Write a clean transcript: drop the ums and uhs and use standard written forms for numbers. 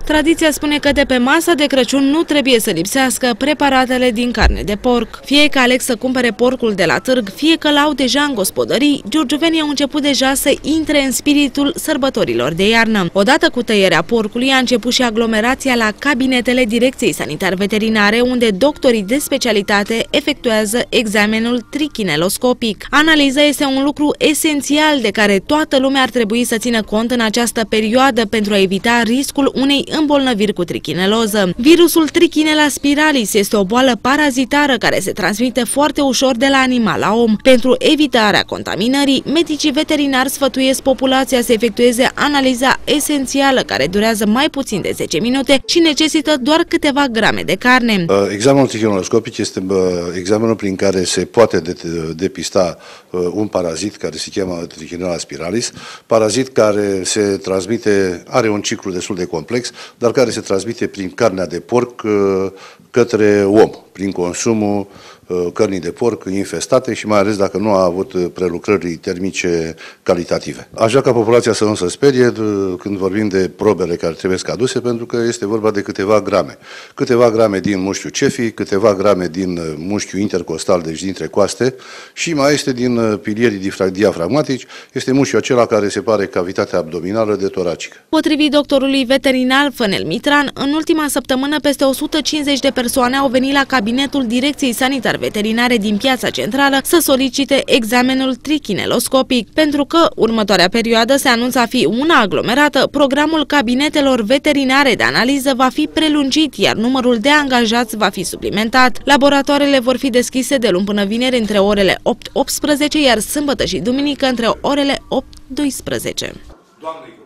Tradiția spune că de pe masa de Crăciun nu trebuie să lipsească preparatele din carne de porc. Fie că aleg să cumpere porcul de la târg, fie că l-au deja în gospodării, giurgiuvenii au început deja să intre în spiritul sărbătorilor de iarnă. Odată cu tăierea porcului a început și aglomerația la cabinetele Direcției Sanitar-Veterinare, unde doctorii de specialitate efectuează examenul trichineloscopic. Analiza este un lucru esențial de care toată lumea ar trebui să țină cont în această perioadă pentru a evita riscul unei îmbolnăviri cu trichineloză. Virusul Trichinella spiralis este o boală parazitară care se transmite foarte ușor de la animal la om. Pentru evitarea contaminării, medicii veterinari sfătuiesc populația să efectueze analiza esențială, care durează mai puțin de 10 minute și necesită doar câteva grame de carne. Examenul trichineloscopic este examenul prin care se poate depista un parazit care se cheamă Trichinella spiralis, parazit care se transmite, are un ciclu destul de complex, dar care se transmite prin carnea de porc către om, prin consumul cărnii de porc infestate și mai ales dacă nu a avut prelucrări termice calitative. Aș vrea ca populația să nu se sperie când vorbim de probele care trebuie aduse, pentru că este vorba de câteva grame. Câteva grame din mușchiul cefii, câteva grame din mușchiul intercostal, deci dintre coaste, și mai este din pilierii diafragmatici, este mușchiul acela care separe cavitatea abdominală de toracică. Potrivit doctorului veterinar Fănel Mitran, în ultima săptămână peste 150 de persoane au venit la cabinetul Direcției Sanitar-Veterinare din Piața Centrală să solicite examenul trichineloscopic. Pentru că următoarea perioadă se anunță a fi una aglomerată, programul cabinetelor veterinare de analiză va fi prelungit, iar numărul de angajați va fi suplimentat. Laboratoarele vor fi deschise de luni până vineri între orele 8-18, iar sâmbătă și duminică între orele 8-12.